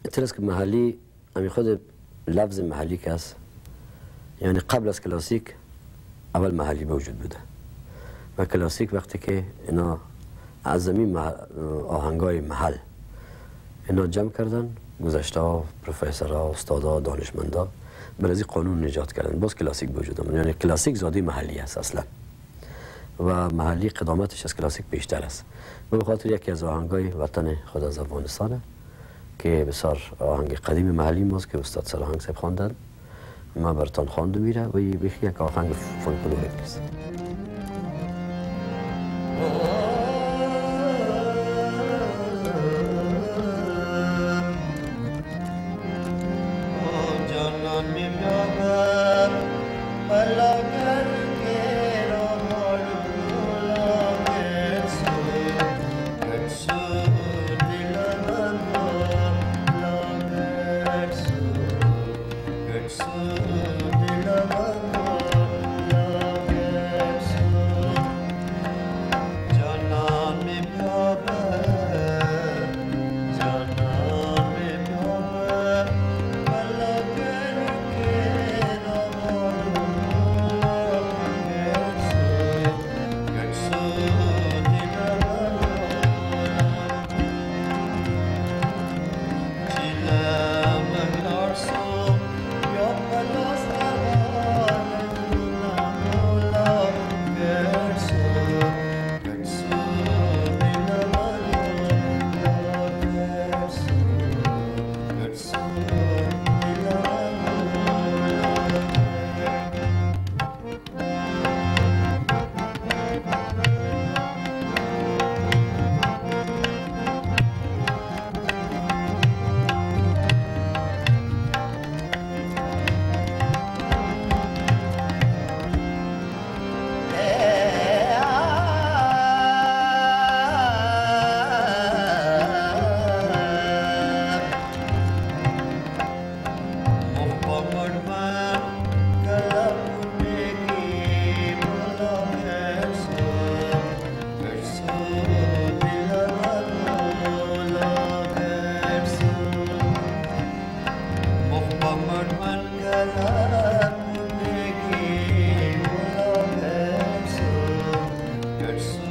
اعتراض که محلی همین خود لفظ محلی که هست، یعنی قبل از کلاسیک اول محلی موجود بوده و کلاسیک وقتی که اینا از زمین آهنگای محل اینا جمع کردن، گذشته ها، پروفسورها، استادا، دانشمندا بر از این قانون نجات کردن، باز کلاسیک وجود آمد. یعنی کلاسیک زاده محلی است اصلا و محلی قدامتش از کلاسیک بیشتر است. به خاطر یکی از آهنگای وطن خود از افغانستانه که بسیار آهنگ قدیم محلی ماست که استاد سرآهنگ صاحب خواندن، ما براتون خوانده میره و یک آهنگ فولکلوریک است. Yes.